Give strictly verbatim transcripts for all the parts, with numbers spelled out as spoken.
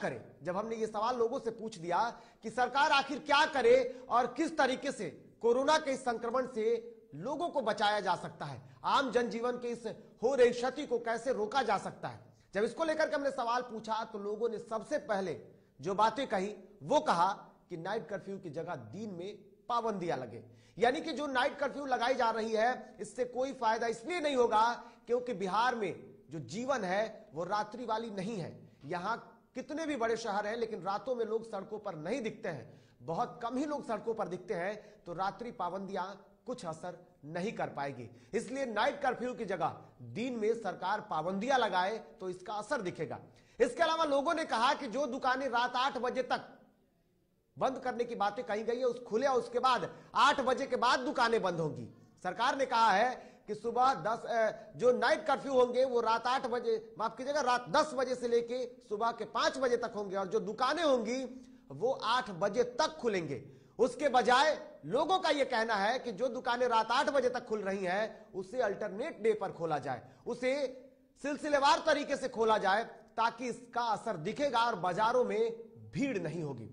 करे। जब हमने ये सवाल लोगों से पूछ दिया कि सरकार आखिर क्या करे और किस तरीके से कोरोना के इस संक्रमण से लोगों को बचाया जा सकता है, आम जनजीवन के इस हो रही क्षति को कैसे रोका जा सकता है, जब इसको लेकर के हमने सवाल पूछा तो लोगों ने सबसे पहले जो बातें कही वो कहा कि नाइट कर्फ्यू की जगह दिन में पाबंदियां लगे। यानी कि जो नाइट कर्फ्यू लगाई जा रही है इससे कोई फायदा इसलिए नहीं होगा क्योंकि बिहार में जो जीवन है वो रात्रि वाली नहीं है। यहां कितने भी बड़े शहर हैं लेकिन रातों में लोग सड़कों पर नहीं दिखते हैं, बहुत कम ही लोग सड़कों पर दिखते हैं, तो रात्रि पाबंदियां कुछ असर नहीं कर पाएगी। इसलिए नाइट कर्फ्यू की जगह दिन में सरकार पाबंदियां लगाए तो इसका असर दिखेगा। इसके अलावा लोगों ने कहा कि जो दुकानें रात आठ बजे तक बंद करने की बातें कही गई है उस खुले और उसके बाद आठ बजे के बाद दुकानें बंद होंगी। सरकार ने कहा है कि सुबह दस जो नाइट कर्फ्यू होंगे वो रात आठ बजे माफ कीजिएगा रात दस बजे से लेके सुबह के पांच बजे तक होंगे और जो दुकानें होंगी वो आठ बजे तक खुलेंगे। उसके बजाय लोगों का यह कहना है कि जो दुकानें रात आठ बजे तक खुल रही हैं उसे अल्टरनेट डे पर खोला जाए, उसे सिलसिलेवार तरीके से खोला जाए ताकि इसका असर दिखेगा और बाजारों में भीड़ नहीं होगी।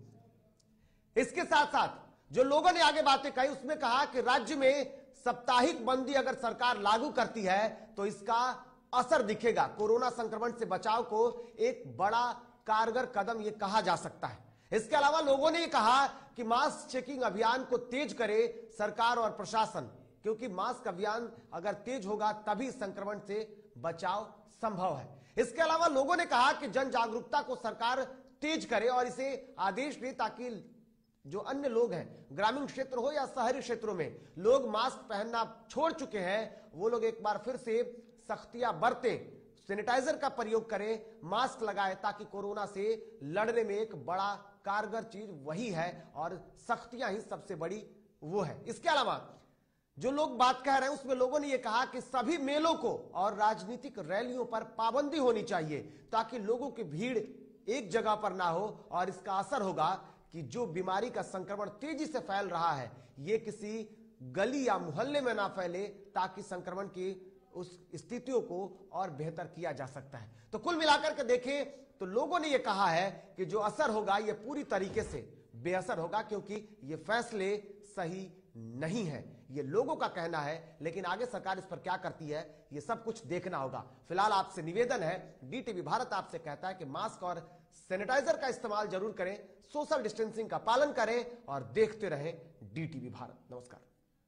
इसके साथ साथ जो लोगों ने आगे बातें कही उसमें कहा कि राज्य में साप्ताहिक बंदी अगर सरकार लागू करती है तो इसका असर दिखेगा। कोरोना संक्रमण से बचाव को एक बड़ा कारगर कदम यह कहा जा सकता है। इसके अलावा लोगों ने कहा कि मास्क चेकिंग अभियान को तेज करे सरकार और प्रशासन, क्योंकि मास्क अभियान अगर तेज होगा तभी संक्रमण से बचाव संभव है। इसके अलावा लोगों ने कहा कि जन जागरूकता को सरकार तेज करे और इसे आदेश दे ताकि जो अन्य लोग हैं ग्रामीण क्षेत्र हो या शहरी क्षेत्रों में लोग मास्क पहनना छोड़ चुके हैं वो लोग एक बार फिर से सख्तियां बरतें, सैनिटाइजर का प्रयोग करें, मास्क लगाएं ताकि कोरोना से लड़ने में एक बड़ा कारगर चीज वही है और सख्तियां ही सबसे बड़ी वो है। इसके अलावा जो लोग बात कह रहे हैं उसमें लोगों ने यह कहा कि सभी मेलों को और राजनीतिक रैलियों पर पाबंदी होनी चाहिए ताकि लोगों की भीड़ एक जगह पर ना हो और इसका असर होगा कि जो बीमारी का संक्रमण तेजी से फैल रहा है ये किसी गली या मोहल्ले में ना फैले ताकि संक्रमण की उस स्थितियों को और बेहतर किया जा सकता है। तो कुल मिलाकर के देखें तो लोगों ने यह कहा है कि जो असर होगा यह पूरी तरीके से बेअसर होगा क्योंकि ये फैसले सही नहीं है, ये लोगों का कहना है, लेकिन आगे सरकार इस पर क्या करती है ये सब कुछ देखना होगा। फिलहाल आपसे निवेदन है, डीटीवी भारत आपसे कहता है कि मास्क और सैनिटाइजर का इस्तेमाल जरूर करें, सोशल डिस्टेंसिंग का पालन करें और देखते रहें डीटीवी भारत। नमस्कार।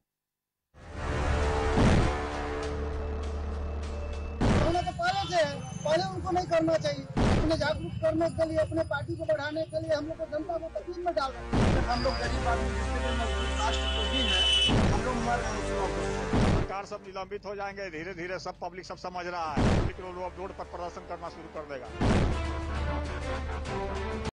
तो पहले से है, पहले उनको नहीं करना चाहिए। अपने जागरूक करने के लिए, अपने पार्टी को बढ़ाने के लिए हम लोग को जनता को तकलीफ में डाल रहे हैं। हम लोग गरीब आदमी जिसके मजबूत राष्ट्र को भी है, हम लोग मर रहे। सरकार सब निलंबित हो जाएंगे धीरे धीरे, सब पब्लिक सब समझ रहा है। लोग अब रोड पर प्रदर्शन करना शुरू कर देगा।